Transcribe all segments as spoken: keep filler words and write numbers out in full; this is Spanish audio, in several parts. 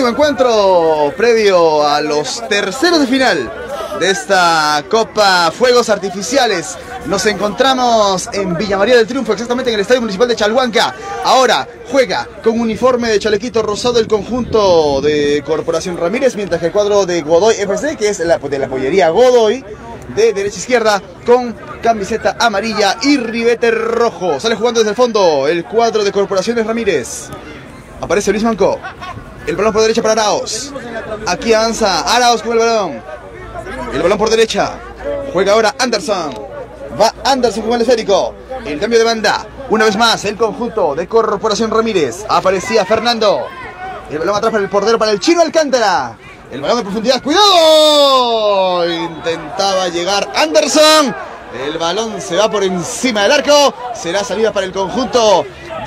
encuentro previo a los terceros de final de esta Copa Fuegos Artificiales. Nos encontramos en Villa María del Triunfo, exactamente en el Estadio Municipal de Chalhuanca. Ahora juega con uniforme de chalequito rosado el conjunto de Corporación Ramírez, mientras que el cuadro de Godoy F C, que es la, de la pollería Godoy, de derecha a izquierda, con camiseta amarilla y ribete rojo. Sale jugando desde el fondo el cuadro de Corporaciones Ramírez. Aparece Luis Manco. El balón por derecha para Arauz. Aquí avanza Arauz con el balón. El balón por derecha. Juega ahora Anderson. Va Anderson con el esférico. El cambio de banda. Una vez más el conjunto de Corporación Ramírez. Aparecía Fernando. El balón atrás para el portero, para el Chino Alcántara. El balón de profundidad. ¡Cuidado! Intentaba llegar Anderson. El balón se va por encima del arco. Será salida para el conjunto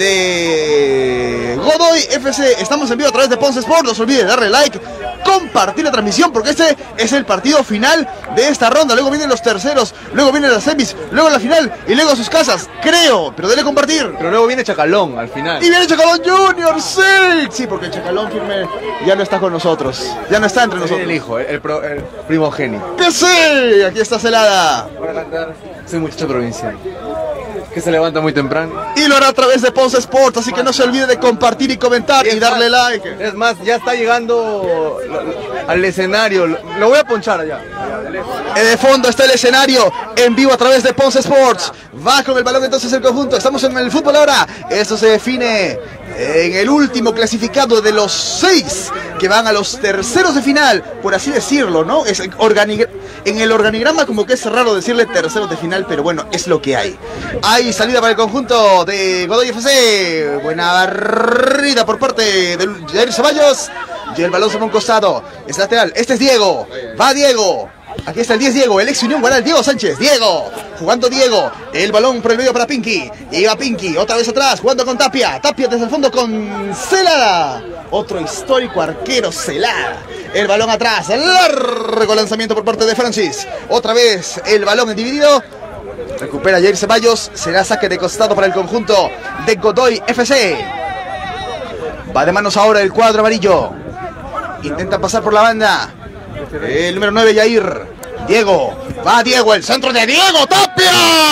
de Godoy F C. Estamos en vivo a través de Ponce Sport. No se olvide de darle like, compartir la transmisión, porque este es el partido final de esta ronda. Luego vienen los terceros, luego vienen las semis, luego la final y luego a sus casas, creo, pero dele compartir. Pero luego viene Chacalón al final. Y viene Chacalón Junior, sí. Sí, porque Chacalón firme ya no está con nosotros. Ya no está entre nosotros. El hijo, el, pro, el primogénito. ¡Que sí! Aquí está Celada. Para cantar, soy muchacho provincial, que se levanta muy temprano. Y lo hará a través de Ponce Sport, así que no se olvide de compartir y comentar y, y darle más, like. Es más, ya está llegando al escenario. Lo voy a ponchar allá. De fondo está el escenario, en vivo a través de Ponce Sports. Va con el balón entonces el conjunto. Estamos en el fútbol ahora. Esto se define en el último clasificado de los seis que van a los terceros de final, por así decirlo, ¿no? Es en el organigrama como que es raro decirle terceros de final, pero bueno, es lo que hay. Hay salida para el conjunto de Godoy F C. Buena barrida por parte de Jair Ceballos. Y el balón se va a un costado. Es lateral. Este es Diego. Va Diego. Aquí está el diez Diego, el ex Unión Guaral, Diego Sánchez. Diego, jugando Diego. El balón por el medio para Pinky. Iba Pinky, otra vez atrás, jugando con Tapia. Tapia desde el fondo con Celada. Otro histórico arquero, Celada. El balón atrás, largo lanzamiento por parte de Francis. Otra vez el balón dividido. Recupera Jair Ceballos. Será saque de costado para el conjunto de Godoy F C. Va de manos ahora el cuadro amarillo. Intenta pasar por la banda. El número nueve, Jair. Diego. Va Diego. El centro de Diego. ¡Tapia!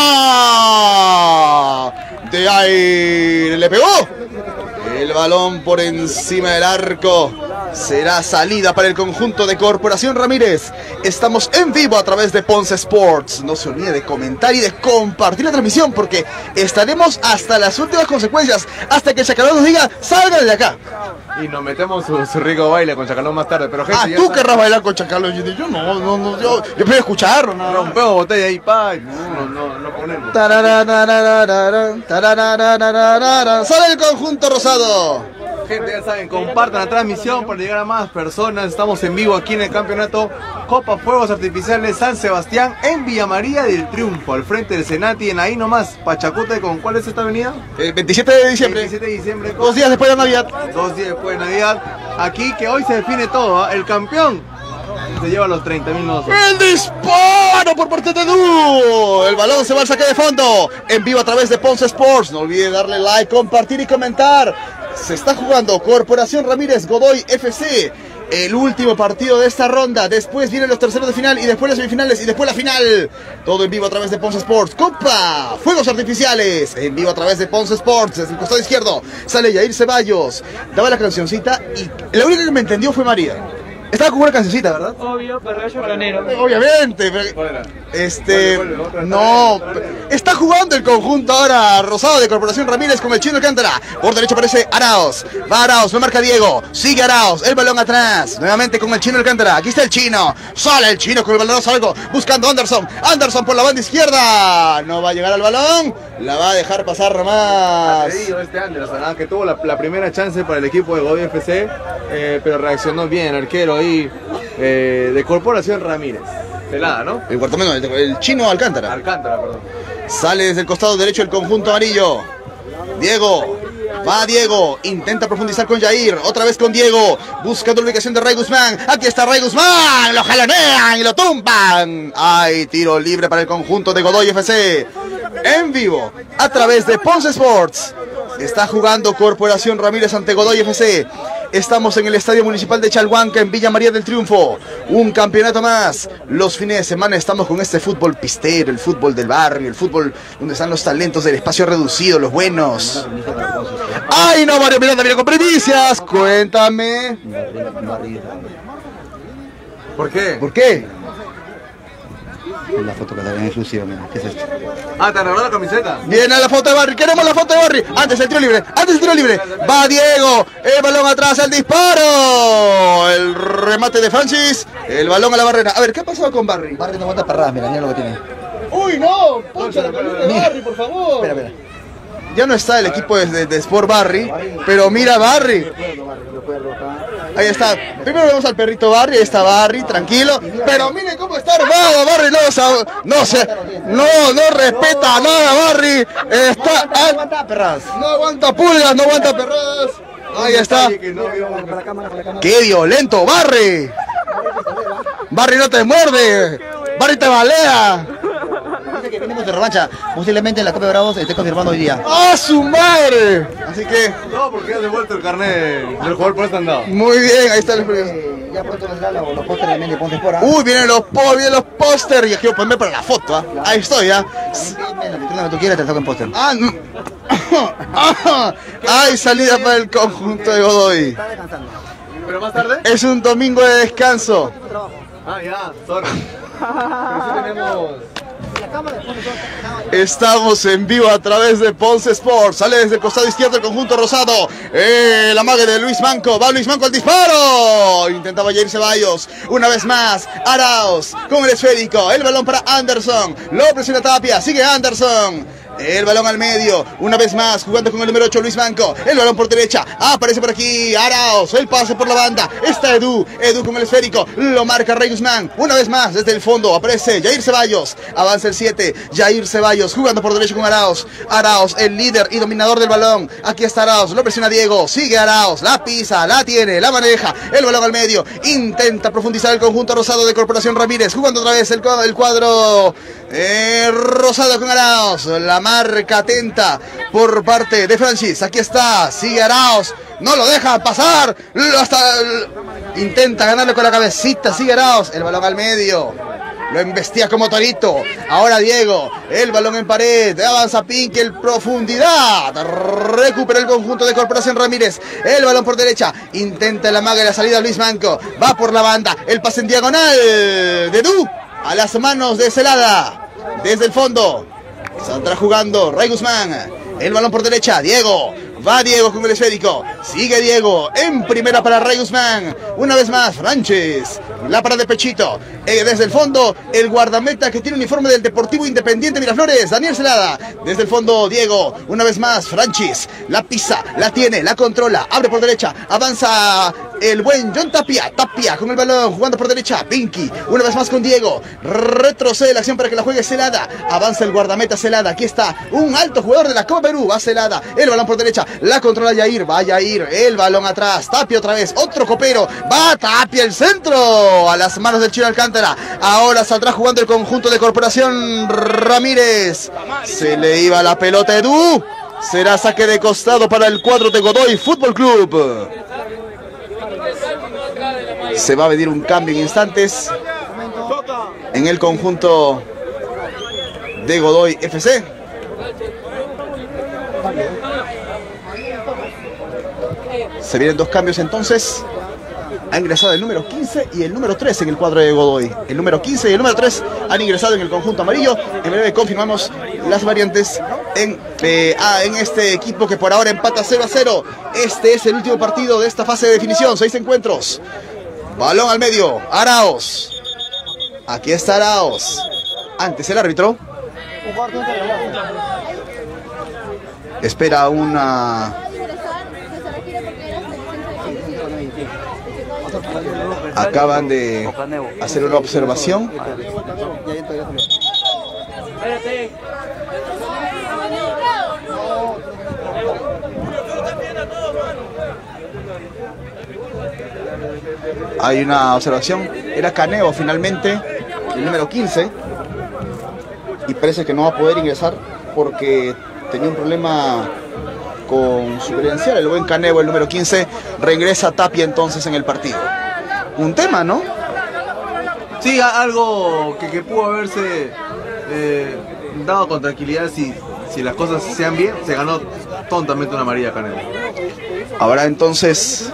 De ahí le pegó. El balón por encima del arco. Será salida para el conjunto de Corporación Ramírez. Estamos en vivo a través de Ponce Sports. No se olvide de comentar y de compartir la transmisión, porque estaremos hasta las últimas consecuencias, hasta que Chacalón nos diga, salgan de acá. Y nos metemos su, su rico baile con Chacalón más tarde. Pero gente, ah, tú querrás bailar con Chacalón. Yo, yo no, no, no, yo, yo prefiero escucharlo. No. Rompemos botella ahí, pa, no, no, no ponemos. Sale el conjunto rosado. Gente, ya saben, compartan la transmisión para llegar a más personas. Estamos en vivo aquí en el campeonato Copa Fuegos Artificiales San Sebastián en Villa María del Triunfo, al frente del Senati, en ahí nomás, Pachacute. ¿Con cuál es esta avenida? El veintisiete de diciembre. veintisiete de diciembre. Dos días después de Navidad. Dos días después de Navidad. Aquí que hoy se define todo, ¿eh? El campeón se lleva los treinta mil nodos. ¡El disparo por parte de Du! El balón se va al saque de fondo. En vivo a través de Ponce Sports. No olvide darle like, compartir y comentar. Se está jugando Corporación Ramírez, Godoy F C. El último partido de esta ronda. Después vienen los terceros de final y después las semifinales y después la final. Todo en vivo a través de Ponce Sports. Copa Fuegos Artificiales. En vivo a través de Ponce Sports. Desde el costado izquierdo sale Jair Ceballos. Daba la cancioncita y la única que me entendió fue María. Estaba con una cancioncita, ¿verdad? Obvio, Pergallo Granero. Obviamente, pero, este, no, está jugando el conjunto ahora rosado de Corporación Ramírez con el Chino Alcántara. Por derecha aparece Arauz, va Arauz, lo marca Diego, sigue Arauz, el balón atrás, nuevamente con el Chino Alcántara. Aquí está el Chino, sale el Chino con el balón algo, buscando a Anderson, Anderson por la banda izquierda, no va a llegar al balón, la va a dejar pasar nomás. Este Anderson, ¿ah? Que tuvo la, la primera chance para el equipo de Godoy F C, eh, pero reaccionó bien el arquero ahí eh, de Corporación Ramírez. Celada, ¿no? El cuarto menos, el, el Chino Alcántara. Alcántara, perdón. Sale desde el costado derecho el conjunto amarillo. Diego. Va Diego, intenta profundizar con Jair, otra vez con Diego, buscando la ubicación de Ray Guzmán. Aquí está Ray Guzmán, lo jalonean y lo tumban. Hay tiro libre para el conjunto de Godoy F C. En vivo, a través de Ponce Sports. Está jugando Corporación Ramírez ante Godoy F C. Estamos en el Estadio Municipal de Chalhuanca, en Villa María del Triunfo. Un campeonato más. Los fines de semana estamos con este fútbol pistero, el fútbol del barrio, el fútbol donde están los talentos del espacio reducido, los buenos. ¡Ay, no, Mario Miranda, viene con primicias! Cuéntame. ¿Por qué? ¿Por qué? La foto que está en exclusiva, mira, ¿qué es esto? Ah, te arregló la camiseta. Viene la foto de Barry, queremos la foto de Barry. Antes el tiro libre, antes el tiro libre. Va Diego, el balón atrás, el disparo. El remate de Francis, el balón a la barrera. A ver, ¿qué ha pasado con Barry? Barry no aguanta perradas, mira, mira lo que tiene. Uy, no, poncha la camisa de Barry, por favor. Espera, espera. Ya no está el equipo de, de, de Sport Barry, pero mira Barry. Ahí está. Primero vemos al perrito Barry, ahí está Barry, tranquilo. Pero miren cómo está armado Barry, no, no se, no, no respeta nada Barry. Está, No aguanta perradas. no aguanta pulgas, no aguanta perradas. Ahí está. ¡Qué violento, Barry! Barry no te muerde. Barry te balea. Dice que venimos de revancha. Posiblemente en la Copa de Bravos esté confirmando hoy día. ¡Ah, su madre! Así que, No, porque has devuelto el carnet del jugador por este andado. muy bien, ahí está el... Eh, ya pronto vendrá la- los pósteres también de Ponte Espora. Uy, vienen los po, vienen los póster. Ya quiero ponerme para la foto, ¿ah? Ahí estoy, ¿ah? Lo que tú quieras te saco en póster. Ah, no. Hay salida para el conjunto de Godoy. ¿Pero más tarde? Es un domingo de descanso. Ah, ya, sorry. Pero sí tenemos... Estamos en vivo a través de Ponce Sports. Sale desde el costado izquierdo el conjunto rosado. Eh, la mague de Luis Manco. Va Luis Manco al disparo. Intentaba Jair Ceballos. Una vez más, Arauz con el esférico. El balón para Anderson. Lo presiona Tapia. Sigue Anderson. El balón al medio, una vez más, jugando con el número ocho, Luis Manco. El balón por derecha, aparece por aquí Arauz, el pase por la banda. Está Edu, Edu con el esférico. Lo marca Rey Guzmán, una vez más, desde el fondo, aparece Jair Ceballos. Avanza el siete, Jair Ceballos, jugando por derecha con Arauz. Arauz, el líder y dominador del balón. Aquí está Arauz, lo presiona Diego. Sigue Arauz, la pisa, la tiene, la maneja. El balón al medio, intenta profundizar el conjunto rosado de Corporación Ramírez. Jugando otra vez el, el cuadro eh, rosado con Arauz. La marca atenta por parte de Francis. Aquí está, sigue Arauz, no lo deja pasar, hasta intenta ganarle con la cabecita, sigue Arauz, el balón al medio, lo embestía como torito. Ahora Diego, el balón en pared, avanza Pinkel, profundidad, recupera el conjunto de Corporación Ramírez. El balón por derecha, intenta la maga y la salida Luis Manco, va por la banda, el pase en diagonal de Du a las manos de Celada, desde el fondo. Saldrá jugando Rey Guzmán. El balón por derecha, Diego. Va Diego con el esférico. Sigue Diego. En primera para Rey Guzmán. Una vez más, Franches. La parada de pechito. Eh, desde el fondo, el guardameta que tiene uniforme del Deportivo Independiente Miraflores, Daniel Celada. Desde el fondo, Diego. Una vez más, Franches. La pisa, la tiene, la controla. Abre por derecha. Avanza el buen John Tapia. Tapia con el balón, jugando por derecha. Pinky. Una vez más con Diego. Retrocede la acción para que la juegue Celada. Avanza el guardameta Celada. Aquí está un alto jugador de la Copa Perú. Va Celada. El balón por derecha. La controla Yair, va Yair, el balón atrás, Tapia otra vez, otro copero, va Tapia el centro, a las manos del Chino Alcántara. Ahora saldrá jugando el conjunto de Corporación Ramírez. Se le iba la pelota a Edu. Será saque de costado para el cuadro de Godoy Fútbol Club. Se va a venir un cambio en instantes en el conjunto de Godoy F C. Se vienen dos cambios entonces. Ha ingresado el número quince y el número tres en el cuadro de Godoy. El número quince y el número tres han ingresado en el conjunto amarillo. En breve confirmamos las variantes en, eh, ah, en este equipo que por ahora empata cero a cero. Este es el último partido de esta fase de definición. Seis encuentros. Balón al medio. Arauz. Aquí está Arauz. Antes el árbitro. Espera una... Acaban de hacer una observación. Hay una observación. Era Caneo finalmente, el número quince. Y parece que no va a poder ingresar porque tenía un problema con su credencial, el buen Canevo, el número quince, regresa Tapia entonces en el partido. Un tema, ¿no? Sí, algo que, que pudo haberse eh, dado con tranquilidad si, si las cosas sean bien. Se ganó tontamente una amarilla Canevo. Ahora entonces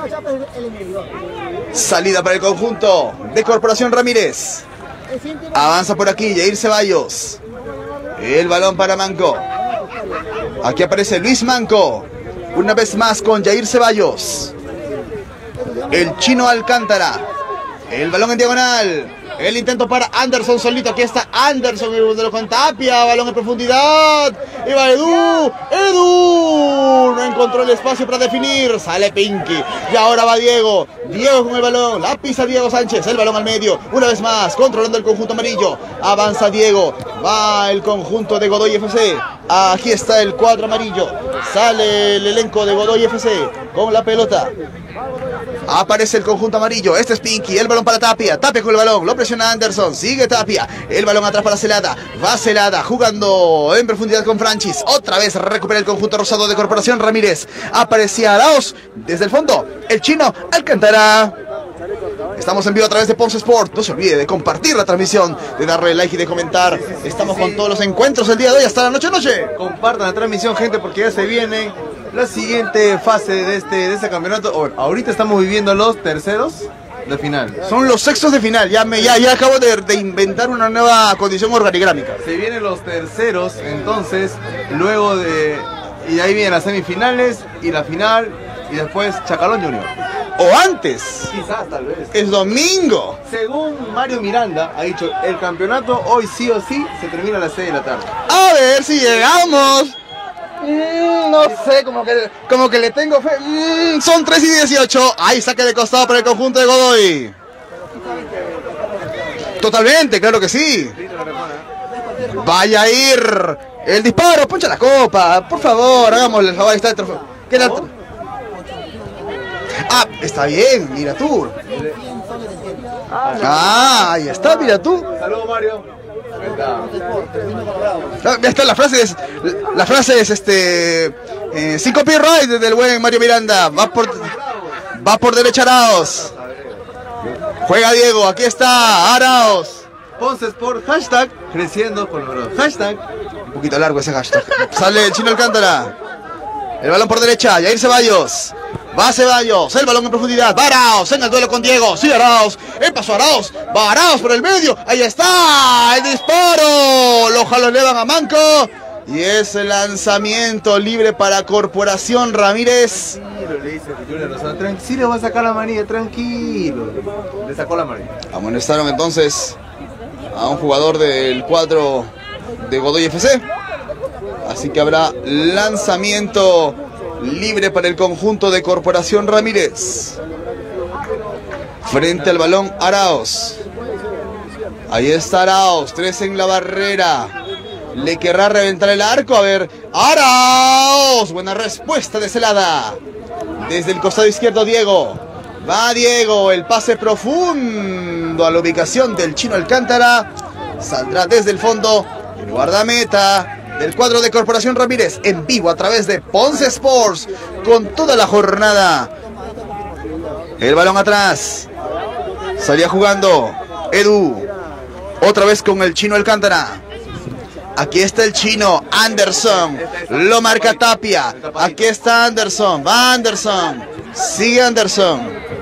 salida para el conjunto de Corporación Ramírez. Avanza por aquí Jair Ceballos. El balón para Manco. Aquí aparece Luis Manco. Una vez más con Jair Ceballos. El chino Alcántara. El balón en diagonal. El intento para Anderson solito. Aquí está Anderson, el con Tapia. Balón en profundidad. Y va Edu. Edu. No encontró el espacio para definir. Sale Pinky. Y ahora va Diego. Diego con el balón. La pisa Diego Sánchez. El balón al medio. Una vez más. Controlando el conjunto amarillo. Avanza Diego. Va el conjunto de Godoy F C. Aquí está el cuadro amarillo. Sale el elenco de Godoy F C con la pelota. Aparece el conjunto amarillo. Este es Pinky. El balón para Tapia. Tapia con el balón. Lo presiona Anderson. Sigue Tapia. El balón atrás para Celada. Va Celada jugando en profundidad con Franchis. Otra vez recupera el conjunto rosado de Corporación Ramírez. Aparecía Arauz. Desde el fondo. El chino Alcántara. Estamos en vivo a través de Ponce Sport. No se olvide de compartir la transmisión, de darle like y de comentar. Estamos con todos los encuentros el día de hoy hasta la noche noche. Compartan la transmisión, gente, porque ya se viene la siguiente fase de este, de este campeonato. Ahorita estamos viviendo los terceros de final. Son los sextos de final. Ya, me, ya, ya acabo de, de inventar una nueva condición organigrámica. Se vienen los terceros, entonces, luego de... Y ahí vienen las semifinales y la final. Y después Chacalón Junior. O antes. Quizás, tal vez. Es domingo. Según Mario Miranda, ha dicho, el campeonato hoy sí o sí se termina a las seis de la tarde. A ver si llegamos. Mm, no sé, como que, como que le tengo fe. Mm, son tres y dieciocho. Ahí saque de costado para el conjunto de Godoy. Totalmente, claro que sí. Vaya a ir. El disparo, poncha la copa. Por favor, hagámosle el favor. Ahí está el trofeo. ¿Qué la... Ah, está bien, mira tú. Ah, ahí está, mira tú. Saludos, Mario. Ya está, la frase es, la frase es este, eh, sin copyright del buen Mario Miranda. Va por, va por derecha Arauz. Juega Diego, aquí está Arauz. Ponce Sport, hashtag creciendo con los hashtag. Un poquito largo ese hashtag. Sale el chino Alcántara. El balón por derecha, Jair Ceballos. Va Ceballos, el balón en profundidad. Va Arauz en el duelo con Diego. Sí, Arauz. El paso Arauz. Va Arauz por el medio. Ahí está. El disparo. Lo jalonean a Manco. Y ese lanzamiento libre para Corporación Ramírez. Tranquilo, le dice Julián Rosado. Tranquilo, va a sacar la manilla. Tranquilo. Le sacó la manilla. Amonestaron entonces a un jugador del cuadro de Godoy F C. Así que habrá lanzamiento libre para el conjunto de Corporación Ramírez. Frente al balón Arauz. Ahí está Arauz, tres en la barrera. Le querrá reventar el arco, a ver. Arauz, buena respuesta de Celada. Desde el costado izquierdo Diego. Va Diego, el pase profundo a la ubicación del chino Alcántara. Saldrá desde el fondo el guardameta del cuadro de Corporación Ramírez, en vivo a través de Ponce Sports, con toda la jornada. El balón atrás. Salía jugando Edu. Otra vez con el chino Alcántara. Aquí está el chino Anderson. Lo marca Tapia. Aquí está Anderson. Va Anderson. Sigue Anderson.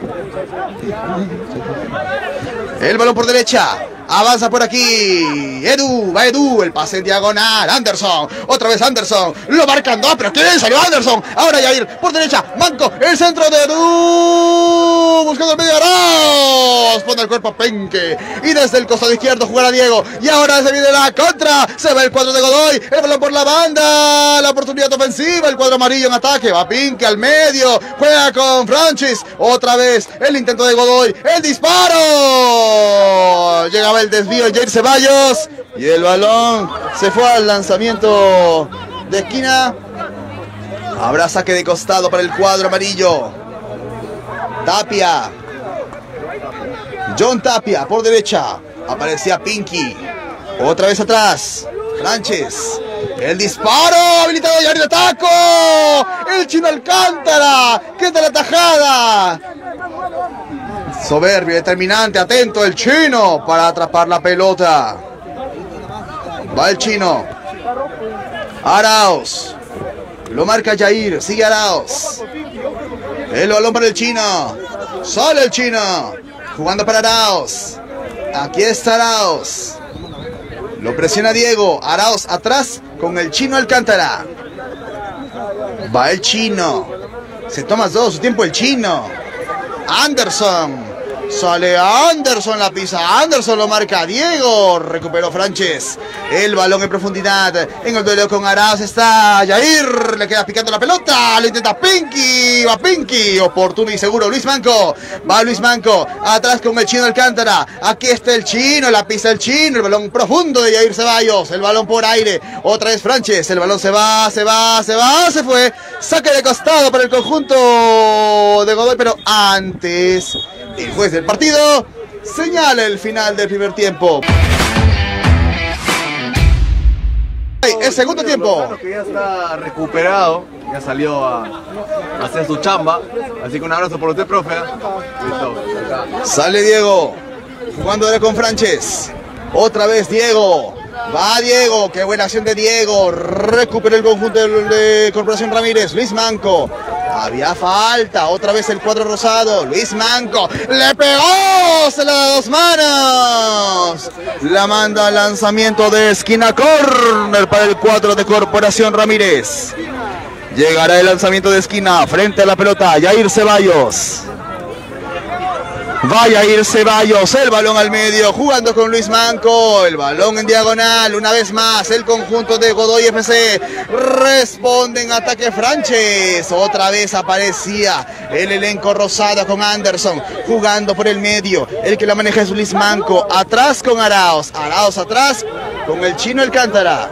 El balón por derecha. Avanza por aquí. Edu, va Edu, el pase en diagonal. Anderson, otra vez Anderson. Lo marcan dos, pero ¿quién salió Anderson? Ahora Jair, por derecha, Manco, el centro de Edu. Buscando el medio Arauz. Pone el cuerpo a Penque. Y desde el costado izquierdo jugará Diego. Y ahora se viene la contra. Se va el cuadro de Godoy. El balón por la banda. La oportunidad ofensiva. El cuadro amarillo en ataque. Va Penque al medio. Juega con Franchis. Otra vez el intento de Godoy. El disparo. Llega el desvío de Jair Ceballos y el balón se fue al lanzamiento de esquina. Habrá saque de costado para el cuadro amarillo. Tapia, John Tapia por derecha. Aparecía Pinky. Otra vez atrás Franches. El disparo habilitado Yair de taco. El Chino Alcántara. ¿Qué tal la tajada? Soberbio, determinante, atento el Chino para atrapar la pelota. Va el Chino. Arauz. Lo marca Yair, sigue Arauz. El balón para el Chino. Sale el Chino. Jugando para Arauz. Aquí está Arauz. Lo presiona Diego. Arauz atrás con el Chino Alcántara. Va el Chino. Se toma todo su tiempo el Chino. Anderson. Sale Anderson, la pisa Anderson, lo marca Diego. Recuperó Franches. El balón en profundidad. En el duelo con Arauz está Yair. Le queda picando la pelota. Lo intenta Pinky. Va Pinky. Oportuno y seguro. Luis Manco. Va Luis Manco. Atrás con el Chino Alcántara. Aquí está el Chino. La pisa el Chino. El balón profundo de Yair Ceballos. El balón por aire. Otra vez Franches. El balón se va, se va, se va. Se fue. Saque de costado para el conjunto de Godoy. Pero antes, el juez del partido señala el final del primer tiempo. El segundo tiempo. Que ya está recuperado, ya salió a, a hacer su chamba. Así que un abrazo por usted, profe. Listo. Sale Diego, jugando ahora con Franches. Otra vez Diego. Va Diego, qué buena acción de Diego. Recupera el conjunto de Corporación Ramírez. Luis Manco. Había falta, otra vez el cuadro rosado. Luis Manco, le pegó, se la da dos manos. La manda al lanzamiento de esquina, córner para el cuadro de Corporación Ramírez. Llegará el lanzamiento de esquina, frente a la pelota, Yair Ceballos. Va Yair Ceballos, el balón al medio, jugando con Luis Manco, el balón en diagonal, una vez más, el conjunto de Godoy F C responde en ataque Franches, otra vez aparecía el elenco rosado con Anderson, jugando por el medio, el que la maneja es Luis Manco, atrás con Arauz, Arauz atrás con el Chino Alcántara.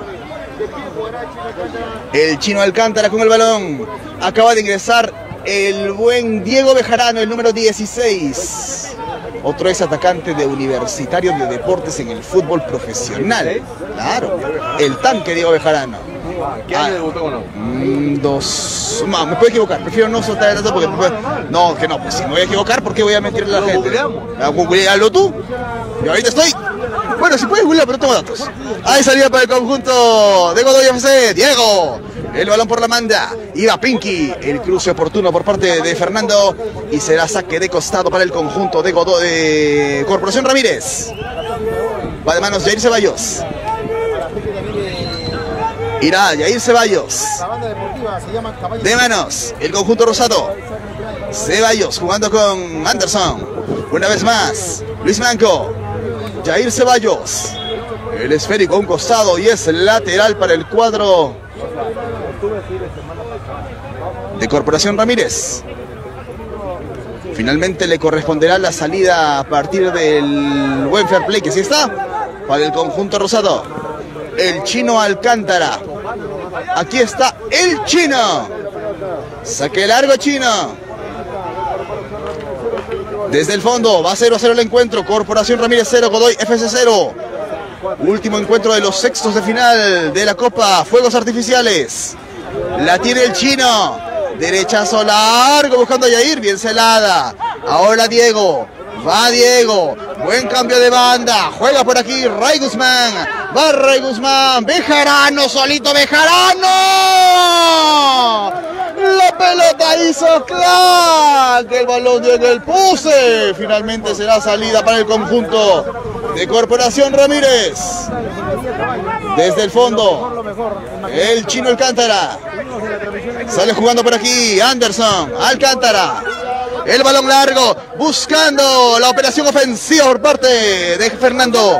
El Chino Alcántara con el balón, acaba de ingresar el buen Diego Bejarano, el número dieciséis. Otro ex atacante de Universitario de Deportes en el fútbol profesional. Claro, el tanque Diego Bejarano. ¿Qué año debutó o no? Mm, dos... No, me puedo equivocar, prefiero no soltar el dato porque... No, que no, pues si me voy a equivocar, ¿por qué voy a mentirle a la gente? Googlealo tú. Y ahorita estoy... Bueno, si puedes googlear, pero no tengo datos. Ahí salía para el conjunto de Godoy F C, Diego. El balón por la manda, iba Pinky, el cruce oportuno por parte de Fernando y será saque de costado para el conjunto de Godoy de Corporación Ramírez. Va de manos Yair Ceballos. Irá Yair Ceballos. De manos, el conjunto rosado. Ceballos jugando con Anderson. Una vez más, Luis Manco. Yair Ceballos. El esférico a un costado y es lateral para el cuadro de Corporación Ramírez. Finalmente le corresponderá la salida a partir del buen fair play que sí está para el conjunto rosado. El Chino Alcántara. Aquí está el Chino. Saque largo Chino. Desde el fondo va cero a cero el encuentro. Corporación Ramírez cero, Godoy F C cero. Último encuentro de los sextos de final de la Copa Fuegos Artificiales. La tiene el Chino. Derechazo largo buscando a Yair. Bien celada. Ahora Diego. Va Diego. Buen cambio de banda. Juega por aquí Ray Guzmán. Va Ray Guzmán. Bejarano solito. Bejarano. La pelota hizo clac. El balón dio en el puse. Finalmente será salida para el conjunto de Corporación Ramírez. Desde el fondo, el Chino Alcántara. Sale jugando por aquí Anderson. Alcántara. El balón largo, buscando la operación ofensiva por parte de Fernando.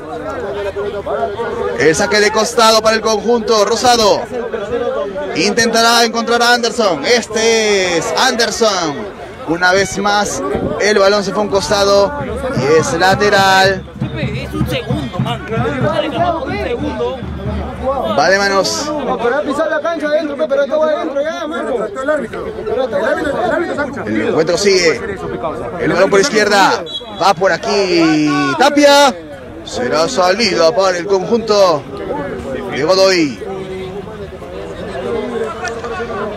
El saque de costado para el conjunto rosado. Intentará encontrar a Anderson. Este es Anderson. Una vez más, el balón se fue a un costado y es lateral. Es un segundo, man. Un segundo. Va de manos. Pero ha pisado la cancha adentro, pero todo adentro ya, mano. El árbitro. El encuentro sigue. El balón por izquierda. Va por aquí Tapia. Será salida para el conjunto de Godoy.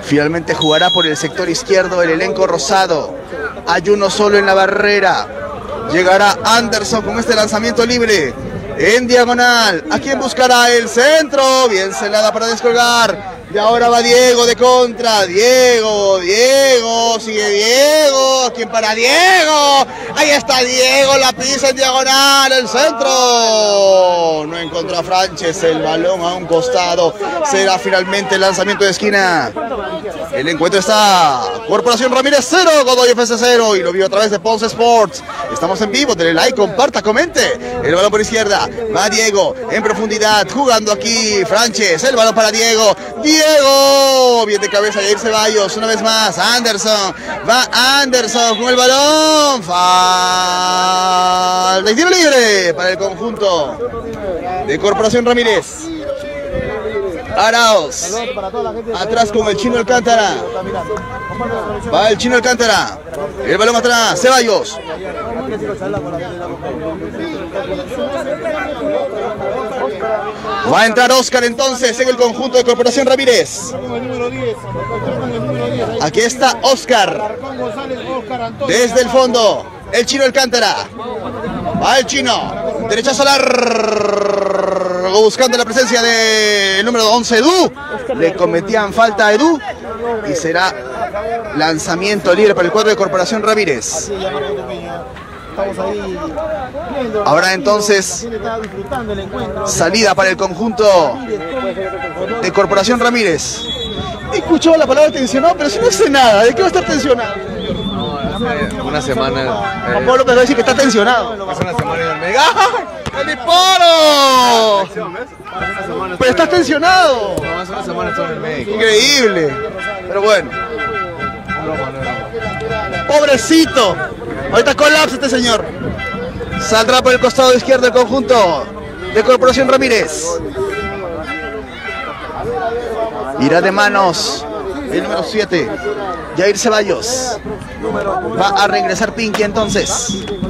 Finalmente jugará por el sector izquierdo el elenco rosado. Hay uno solo en la barrera. Llegará Anderson con este lanzamiento libre. En diagonal. ¿A quién buscará? El centro. Bien celada para descolgar. Y ahora va Diego de contra. Diego, Diego, sigue Diego. ¿Quién para Diego? Ahí está Diego, la pisa en diagonal, el centro. No encontró a Franches, el balón a un costado. Será finalmente el lanzamiento de esquina. El encuentro está Corporación Ramírez cero, Godoy F C cero. Y lo vio a través de Ponce Sports. Estamos en vivo, denle like, comparta, comente. El balón por izquierda, va Diego en profundidad, jugando aquí Franches. El balón para Diego. Diego, bien de cabeza Jair Ceballos, una vez más, Anderson, va Anderson con el balón, falta y tiro libre para el conjunto de Corporación Ramírez. Arauz, atrás con el Chino Alcántara, va el Chino Alcántara, el balón atrás, Ceballos. Va a entrar Oscar entonces en el conjunto de Corporación Ramírez. Aquí está Oscar. Desde el fondo, el Chino Alcántara. Va el Chino. Derechazo largo, buscando la presencia del número once, Edu. Le cometían falta a Edu. Y será lanzamiento libre para el cuadro de Corporación Ramírez. Ahora entonces salida para el conjunto de Corporación Ramírez. Escuchó la palabra tensionado, pero si no sé nada, ¿de qué va a estar tensionado? Una semana. Juan Pablo López va a decir que está tensionado. Hace una semana en el Mega. ¡El disparo! Pero estás tensionado. No, hace una semana estuve en el médico. Increíble. Pero bueno. Pobrecito. Ahorita colapsa este señor. Saldrá por el costado izquierdo el conjunto de Corporación Ramírez. Irá de manos el número siete, Jair Ceballos. Va a regresar Pinky entonces.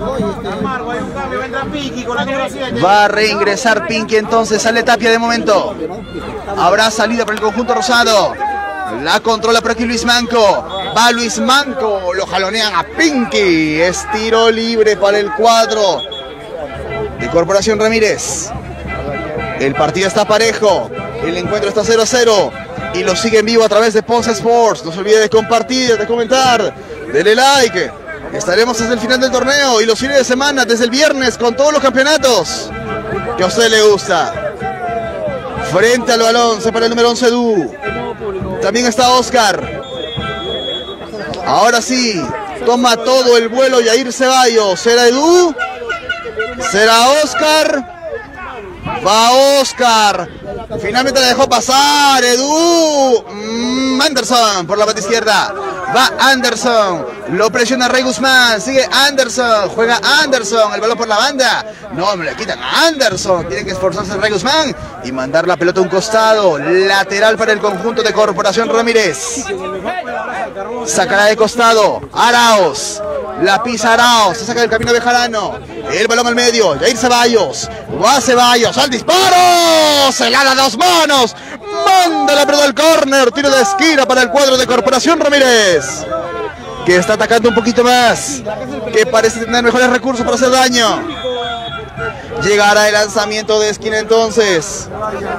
Va a reingresar Pinky entonces. Sale Tapia de momento. Habrá salida para el conjunto rosado. La controla por aquí Luis Manco. Va Luis Manco. Lo jalonean a Pinky. Es tiro libre para el cuadro de Corporación Ramírez. El partido está parejo. El encuentro está cero a cero. Y lo sigue en vivo a través de Ponce Sports. No se olvide de compartir, de comentar. Denle like. Estaremos desde el final del torneo y los fines de semana, desde el viernes, con todos los campeonatos que a usted le gusta. Frente al balón se para el número once, Edu. También está Oscar. Ahora sí, toma todo el vuelo Jair Ceballos. ¿Será Edu? ¿Será Oscar? Va Oscar. Finalmente la dejó pasar Edu. Mm, Anderson por la banda izquierda. Va Anderson. Lo presiona Rey Guzmán. Sigue Anderson. Juega Anderson. El balón por la banda. No, me le quitan a Anderson. Tiene que esforzarse Rey Guzmán y mandar la pelota a un costado. Lateral para el conjunto de Corporación Ramírez. Sacará de costado Arauz. La pisa Arauz. Se saca del camino Bejarano. El balón al medio. Jair Ceballos. Va Ceballos. Al disparo. Se la da dos manos. Manda la pelota al córner. Tiro de esquina para el cuadro de Corporación Ramírez, que está atacando un poquito más, que parece tener mejores recursos para hacer daño. Llegará el lanzamiento de esquina entonces.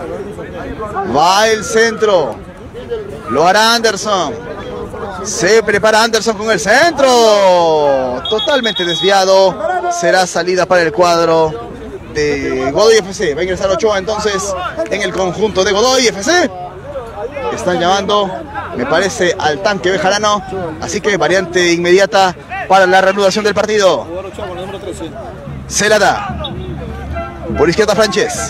Va el centro. Lo hará Anderson. Se prepara Anderson con el centro. Totalmente desviado. Será salida para el cuadro de Godoy F C. Va a ingresar Ochoa entonces en el conjunto de Godoy F C. Están llamando, me parece, al tanque Bejarano. Así que variante inmediata para la reanudación del partido. Se la da. Por izquierda Franches.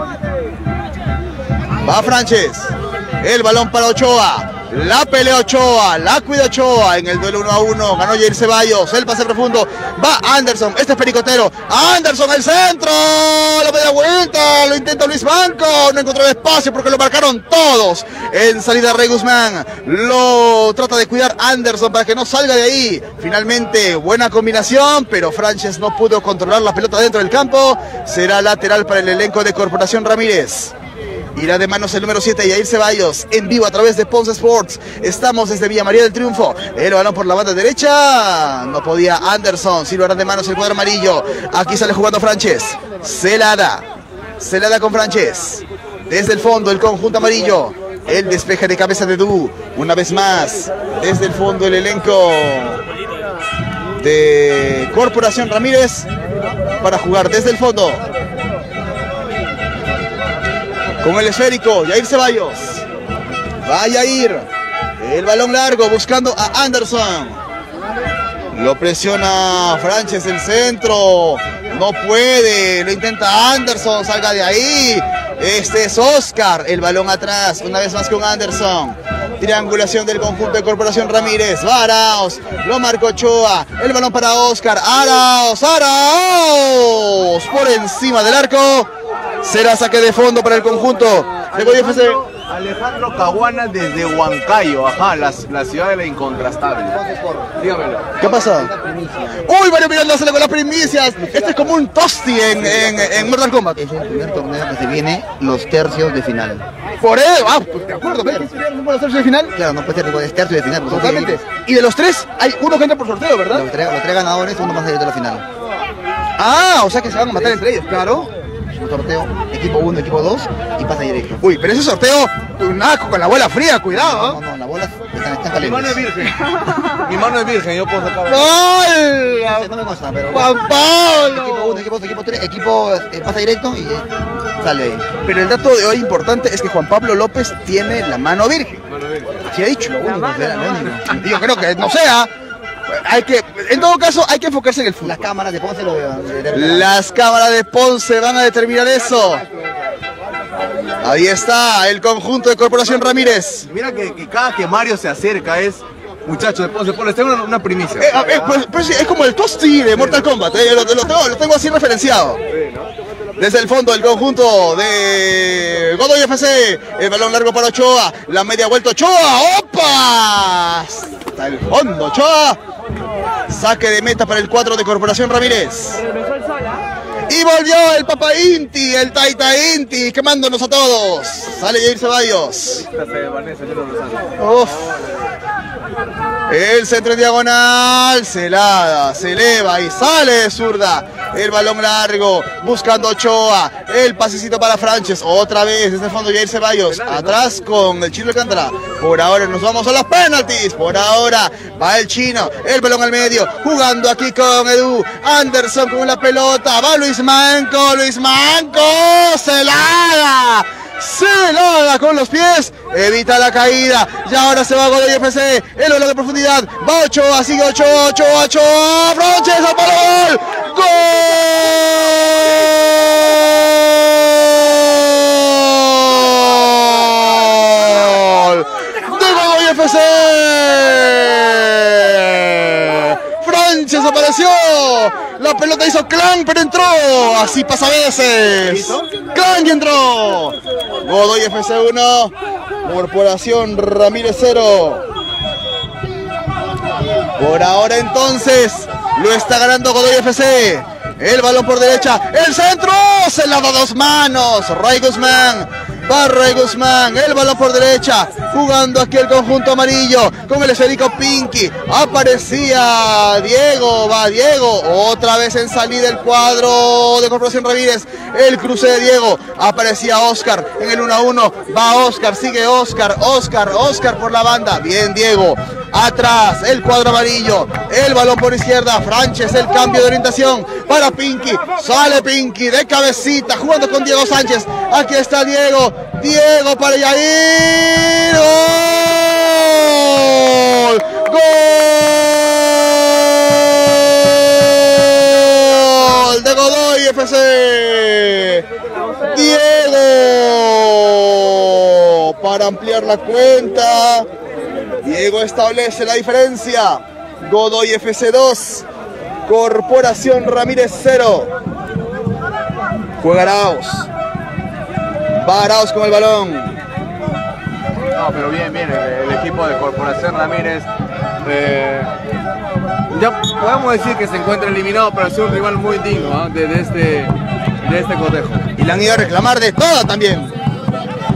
Va Franches. El balón para Ochoa. La pelea Ochoa, la cuida Ochoa en el duelo uno a uno. Ganó Jair Ceballos, el pase profundo. Va Anderson, este es pericotero. Anderson, el centro. La media vuelta, lo intenta Luis Manco. No encontró el espacio porque lo marcaron todos. En salida Rey Guzmán. Lo trata de cuidar Anderson para que no salga de ahí. Finalmente, buena combinación, pero Franches no pudo controlar la pelota dentro del campo. Será lateral para el elenco de Corporación Ramírez. Irá de manos el número siete, Yair Ceballos, en vivo a través de Ponce Sports. Estamos desde Villa María del Triunfo. El balón por la banda derecha. No podía Anderson. Sí lo hará de manos el cuadro amarillo. Aquí sale jugando Franches. Celada. Celada con Franches. Desde el fondo el conjunto amarillo. El despeje de cabeza de Du. Una vez más. Desde el fondo el elenco de Corporación Ramírez. Para jugar desde el fondo. Con el esférico, Yair Ceballos. Va Yair. El balón largo buscando a Anderson. Lo presiona Franches el centro. No puede. Lo intenta Anderson. Salga de ahí. Este es Oscar. El balón atrás. Una vez más con Anderson. Triangulación del conjunto de Corporación Ramírez. Va Arauz. Lo marcó Ochoa. El balón para Oscar. Arauz. Arauz. Por encima del arco. Será saque de fondo para el conjunto de Godoy F C. Alejandro Caguana desde Huancayo, ajá, la, la ciudad de la incontrastable. Dígamelo. ¿Qué pasa? Uy, Mario Miranda sale con las primicias. Este es como un tosti en, en, en Mortal Kombat. Es el primer torneo que se viene los tercios de final. Por eso, ah, pues de acuerdo, ¿ves? ¿Los tercios de final? Claro, no puede ser es tercio de final. Totalmente. Y de los tres, hay uno que entra por sorteo, ¿verdad? Los tres, los tres ganadores, uno más directo a la final. Ah, o sea que se van a matar entre ellos, claro. Un sorteo, equipo uno, equipo dos y pasa directo. Uy, pero ese sorteo, nada, con la bola fría, cuidado. No, no, no, las bolas están, están Mi mano es calientes. virgen. Mi mano es virgen, yo puedo sacar. ¡Gol! No me consta, pero ¡Juan equipo Pablo! uno, equipo dos, equipo tres, equipo eh, pasa directo y eh, sale ahí. Pero el dato de hoy importante es que Juan Pablo López tiene la mano virgen. Mano virgen. Así ha dicho. Lo único, será, lo único. Yo creo que no sea. Hay que, en todo caso, hay que enfocarse en el fútbol. Las cámaras de Ponce lo de, de, de, Las cámaras de Ponce van a determinar eso. Ahí está el conjunto de Corporación Ramírez. Mira que, que cada que Mario se acerca es, muchachos de Ponce, les tengo una, una primicia. Eh, eh, pues, pues, es como el tosti de Mortal Kombat. eh, lo, lo tengo, lo tengo así referenciado. Desde el fondo el conjunto de Godoy F C. El balón largo para Ochoa. La media vuelta Ochoa. ¡Opa! Hasta el fondo Ochoa. Saque de meta para el cuadro de Corporación Ramírez. Y volvió el Papa Inti, el Taita Inti, quemándonos a todos. Sale Yair Ceballos. Uf. El centro en diagonal, Celada, se eleva y sale de zurda. El balón largo, buscando Ochoa. El pasecito para Franches, otra vez desde el fondo Yair Ceballos. Atrás con el Chino Alcántara. Por ahora nos vamos a los penaltis. Por ahora va el Chino, el balón al medio, jugando aquí con Edu. Anderson con la pelota, va Luis Manco, Luis Manco, Celada. Celada con los pies, evita la caída, y ahora se va Godoy F C, el balón de profundidad, va Ochoa, sigue Ochoa, Ochoa, Ochoa, Franches al gol, gol de Godoy F C. Franches apareció, la pelota hizo clan, pero entró, así pasa a veces. Clan y entró. Godoy F C uno, Corporación Ramírez cero. Por ahora entonces lo está ganando Godoy F C. El balón por derecha, el centro, se la da a dos manos. Ray Guzmán, va Ray Guzmán, el balón por derecha, jugando aquí el conjunto amarillo con el esférico Pinky. Aparecía Diego, va Diego, otra vez en salida el cuadro de Corporación Ramírez. El cruce de Diego, aparecía Oscar en el uno a uno, va Oscar, sigue Oscar, Oscar, Oscar por la banda, bien Diego. Atrás el cuadro amarillo, el balón por izquierda, Franches, el cambio de orientación para Pinky, sale Pinky de cabecita jugando con Diego Sánchez. Aquí está Diego, Diego para Yair, gol, gol de Godoy F C. Diego para ampliar la cuenta. Diego establece la diferencia. Godoy F C dos, Corporación Ramírez cero. Juega Arauz. Va Arauz con el balón. No, pero bien, bien, el, el equipo de Corporación Ramírez. Eh, ya podemos decir que se encuentra eliminado, pero es un rival muy digno, ¿eh? de, de, este, de este cotejo. Y le han ido a reclamar de todo también.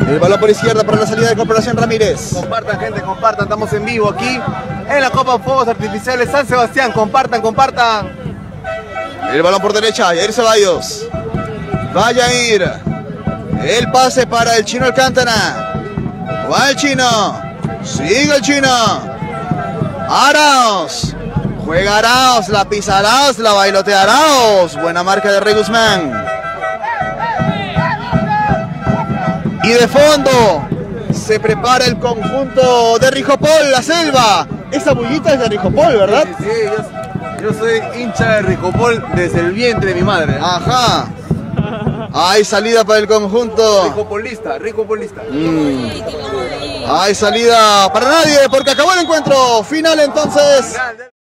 El balón por izquierda para la salida de Corporación Ramírez. Compartan, gente, compartan. Estamos en vivo aquí en la Copa Fuegos Artificiales San Sebastián. Compartan, compartan. El balón por derecha, Yair Ceballos. Va Yair. El pase para el Chino Alcántara. Va el Chino. Sigue el Chino. Arauz. Juega Arauz, la pisa Arauz, la bailotea Arauz. Buena marca de Rey Guzmán. Y de fondo se prepara el conjunto de Rijopol, la selva. Esa bullita es de Rijopol, ¿verdad? Sí, sí, sí, yo, yo soy hincha de Rijopol desde el vientre de mi madre. Ajá. Hay salida para el conjunto. Rijopolista, Rijopolista. Mm. Hay salida para nadie porque acabó el encuentro. Final entonces.